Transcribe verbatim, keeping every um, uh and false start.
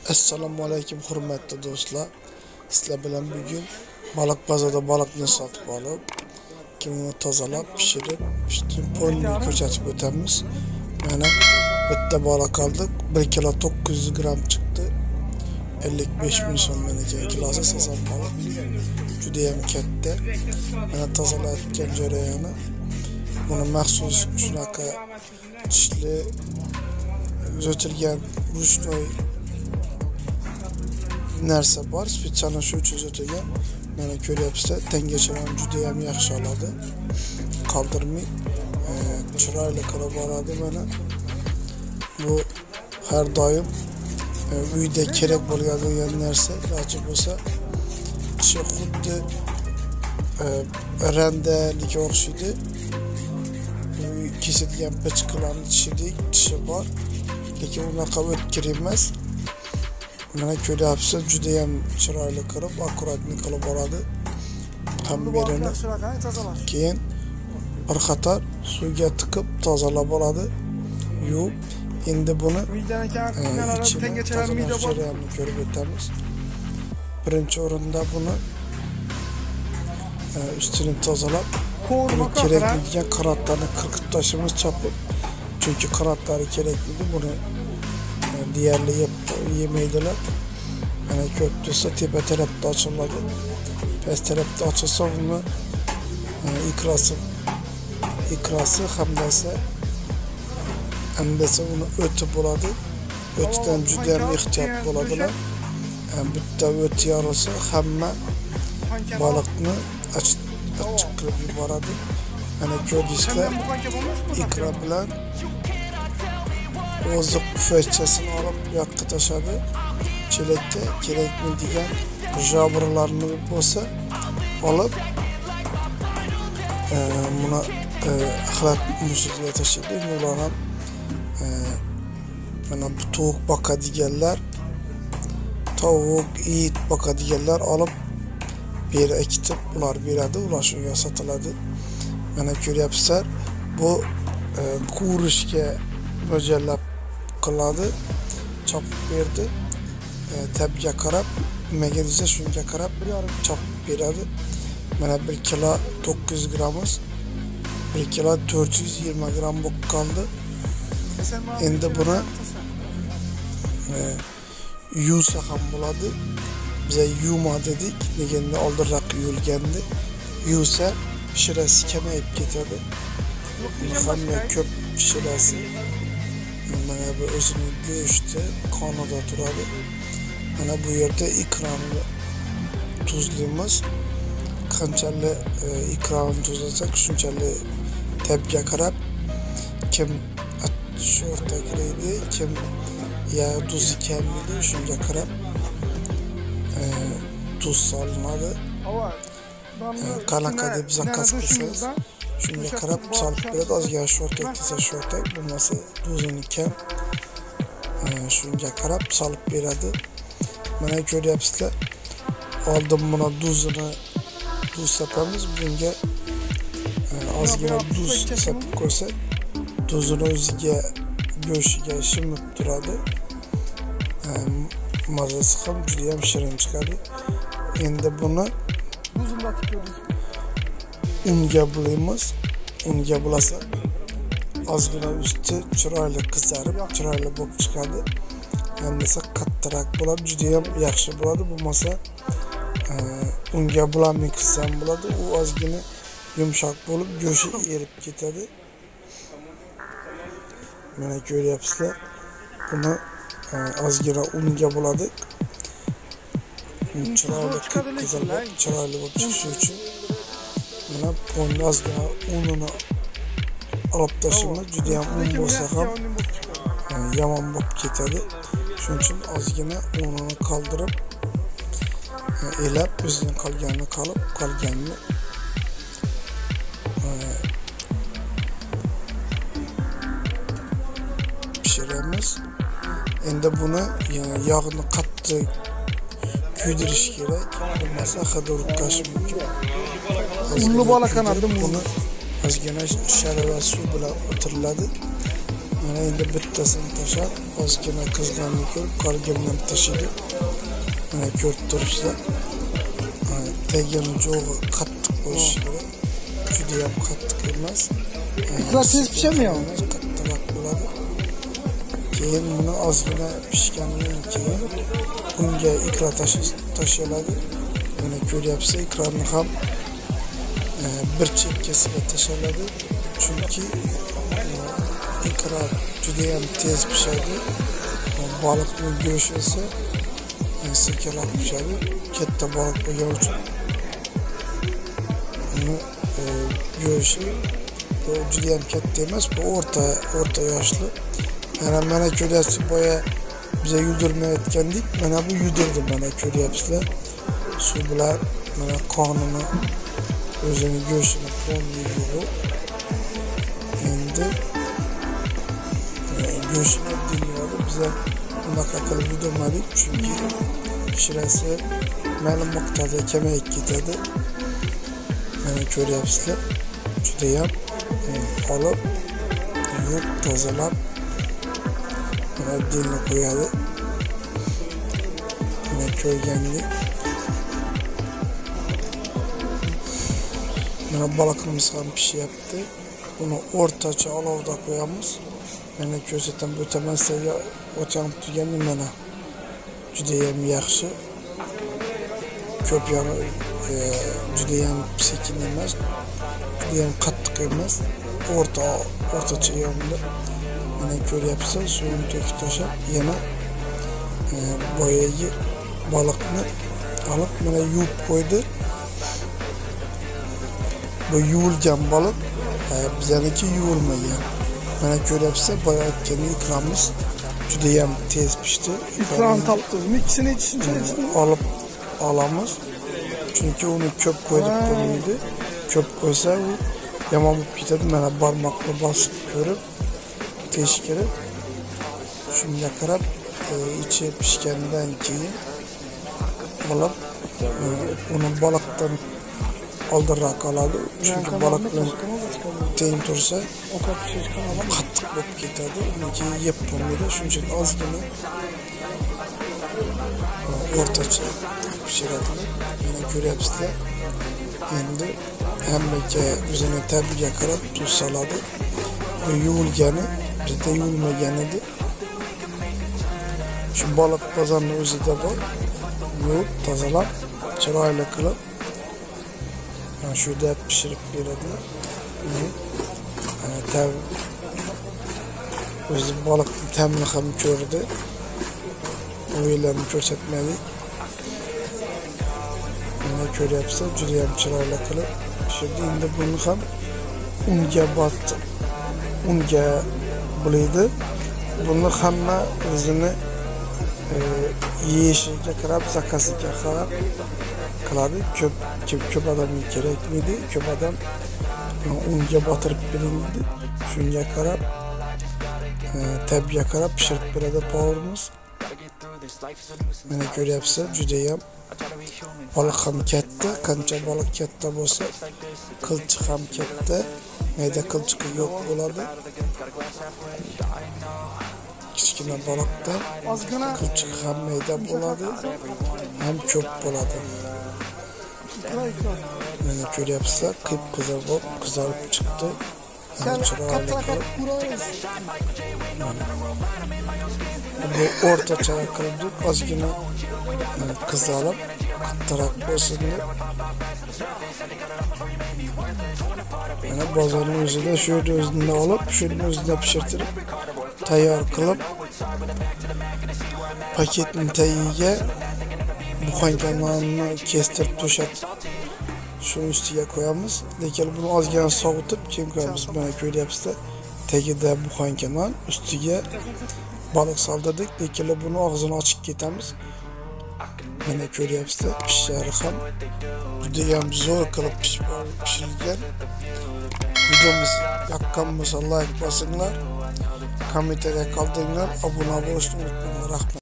Assalomu alaykum hurmatli do'stlar. Sizlar bilan bugun baliq bozorda baliqni sotib olib, kimni tozalab, pishirib, pishirib po'lni ko'rsatib o'tamiz. Mana bitta baliq oldik, bir kilo to'qqiz yuz gram chiqdi. ellik besh ming so'mdan ekan kilosi sazan baliq. Juda ham katta. Mana tozalayotgan jarayoni. Buni maxsus shunaqa tishli o'tilgan ruchnoy narsa bor, spesial shu uchun o'tilgan. Mana ko'ryapsizlar, tangachalar juda ham yaxshi oladi. Qoldirmay, chiroyli qilib oladi. Mana bu har doim uyda kerak bo'lgan narsa. Iloji bo'lsa, shu xuddi randaliga o'xshaydi. Kesilgan pichqalarning tishidek tishi bor, lekin unaqa o'tkir emas. Mana ko'ryapsiz, juda ham chiroyli qilib, akkuratni qilib oladi. Hamberini keyin bir qator suvga tiqib tozalab oladi. Yuvib, endi buni jarayonni ko'rib o'tamiz. Birinchi o'rinda buni ustini tozalab, buni kerak bo'lgan qanotlarni qirqib tashlashimiz chopib, chunki qanotlari kerak edi. Buni deyarli yemaydilar. Mana ko'rib tursa, tepa tarafda ochiladi. Past tarafda ochilsa, uni ikrasi ikrasi hamdasi hamdasi uni o'tib bo'ladi. O'tdan juda ham ehtiyot bo'ladilar. Bitta o't yorilsa, hamma baliqni achib qilib yuboradi. Mana ko'rdingizlar, ikra bilan oziq pufaychasini olib bu yoqqa tashadi. Chelakka kerakmi degan jabrlarni bo'lsa olib buni axlat musliga tashlaydi. Ular ham mana bu tovuq boqadiganlar, tovuq, it boqadiganlar olib bir ekitib ular beradi, ular shunga sotiladi. Mana ko'ryapsizlar, bu qurishga mo'ljallab qiladi, chopib berdi. Tabga qarab, nimaga desa shunga qarab chopib beradi. Mana bir kilo to'qqiz yuz gramiz, bir kilo to'rt yuz yigirma gram bo'lib qoldi. Endi buni yuvsa ham bo'ladi. Biz yuvma dedik, deganda oldinroq yuvilgandi. Yuvsa pishirasi kamayib ketadi. Hamma ko'p pishirasi mana bu o'zining go'shti qonida turadi. Mana bu yerda ikrani tuzlaymiz. Qanchalik ikrani tuzlasak, shunchalik tabga qarab kim sho'rta kiradi, kim ya tuz ekanligi shunga qarab tuz solinadi. Qanaqa deb zakaz qilsangiz shunga qarab solib beradi. Ozgina sho'rtak desa sho'rtak, bo'lmasa tuzini kam shunga qarab solib beradi. Mana ko'ryapsizlar, oldin buni tuzini tuz sepamiz. Bunga ozgina tuz sepib qo'ysak, tuzini o'ziga go'shtiga shimib turadi. Mazasi ham juda ham shirin chiqadi. Endi buni unga bulaymiz. Unga bulasa ozgina usti chiroyli qizarib, chiroyli bo'lib chiqadi. Hamdasa qattiqroq bo'ladi, juda ham yaxshi bo'ladi. Bo'lmasa unga bulamay qilsam bo'ladi. U ozgina yumshoq bo'lib, go'shti erib ketadi. Mana ko'ryapsizlar, buni ozgina unga bo'ladi. Chiroyli qizarib, chiroyli bo'lib chiqishi uchun mana po'lni ozgina unini olib tashlaymiz. Juda ham un bo'lsa ham yomon bo'lib ketadi. Shuning uchun ozgina unini qoldirib, elab, o'zining qolganini qolib, qolganini pishiramiz. Endi buni yog'ni qattiq kuydirish kerak, bo'lmasa hidi urib qolishi mumkin. Unli bola qanardim buni ozgina sharava suv bilan o'tiriladi. Mana endi bittasini tashlab, ozgina qizg'anlik ko'rib, qargimdan tashidi. Mana ko'rib turibsizlar. Tegani jo'g'i qattiq bo'lishi kerak. Juda ham qattiq emas. Ikra tez pishadimi? Qattiqroq bo'ladi. Keyin buni ozgina pishgandan keyin bunga ikra tashlanadi. Mana ko'ryapsiz, ikrani ham bir chekkasiga tashlanadi. Chunki ikra juda ham tez pishadi. Baliqning go'shti esa sekinroq pishadi. Katta baliq bo'lgani uchun uni go'shti bu juda ham katta emas, bu o'rta o'rta yoshli. Mana mana ko'ryapsiz, boya biza yudirmayotgandik, mana bu yudirdi, mana ko'ryapsizlar. Suv bilan mana qonini o'zini go'shtini qo'yib endi go'shtni dinladi. Biza bunaqa qilib yudirmadik, chunki shirasi ma'lum miqdorda kamayib ketadi. Mana ko'ryapsizlar, juda ham olib yuvib tozalab mana dinni qo'yadi. Mana ko'rgandek mana baliqimiz ham pishyapti. Buni o'rtacha olovda qo'yamiz. Mana ko'rsatib o'taman sizga, o'chirib turganda mana juda ham yaxshi. Ko'p yana juda ham sekin emas, juda ham qattiq emas, o'rta o'rtacha yonda. Mana ko'ryapsiz, suvini to'kib tashlab, yana boyagi baliqni olib mana yuvib qo'ydi. Bu yuvilgan baliq, bizaniki yuvilmagan. Mana ko'ryapsiz, boya aytgandek ikramiz juda ham tez pishdi. Ikram topdimi? İkisini yetishuncha olib olamiz. Chunki uni ko'p qo'yib bo'lmaydi. Ko'p qo'ysa u yomon bo'lib ketadi. Mana barmoqni bosib ko'rib tekshirib, shunga qarab ichi pishgandan keyin olib uni baliqdan oldinroq oladi. Chunki baliq bilan teng tursa qattiq bo'lib ketadi. Uni keyin yeb bo'lmaydi. Shuning uchun ozgina o'rtacha pishiradilar. Mana ko'ryapsizlar. Endi hammaga o'zini tabiga qarab tuz soladi. Bu yuvilgani, bizda yuvilmagan edi. Shu baliq bozorni o'zida bor. Yuvib, tozalab, chiroyli qilib mana shunda pishirib beradilar. Mana tab o'zi baliqning ta'mini ham ko'rdi. O'yinlarni ko'rsatmadik. Mana ko'ryapsiz, juda ham chiroyli qilib pishirdi. Endi buni ham unga botdi. Unga bulaydi. Buni hamma o'zini yeyishiga qarab, zakasiga qarab qiladi. Ko'p ko'p ko'p odamga kerakmidi. Ko'p odam unga botirib berildi. Shunga qarab, tabiga qarab pishirib beradi pavrimiz. Mana ko'ryapsiz, juda ham baliq ham katta. Qancha baliq katta bo'lsa, qilchiq ham katta. Mayda qilchiqi yo'q bo'ladi. Kichkina baliqda qilchiq ham mayda bo'ladi, ham ko'p bo'ladi. Mana ko'ryapsizlar, qip-qizil bo'lib qizarib chiqdi. Chiroyli qilib. Bu o'rtacha qildik, ozgina qizarib, qattiqroq bo'lsin deb. Mana bozorning o'zida shu o'zini olib, shuni o'zida pishirtirib, tayyor qilib, paketning tagiga buxanka nonni kestirib to'shab, shuni ustiga qo'yamiz. Lekin buni ozgina sovutib, keyin qo'yamiz. Mana ko'ryapsizlar, tagida buxanka non, ustiga baliq soldirdik, lekin buni og'zini ochib ketamiz. Mana ko'ryapsizlar, pishishlari ham juda ham zo'r qilib pishirilgan. Videomiz yoqqan bo'lsa like bosinglar, kommentariya qoldiringlar, obuna bo'lishni unutmanglar. Rahmat.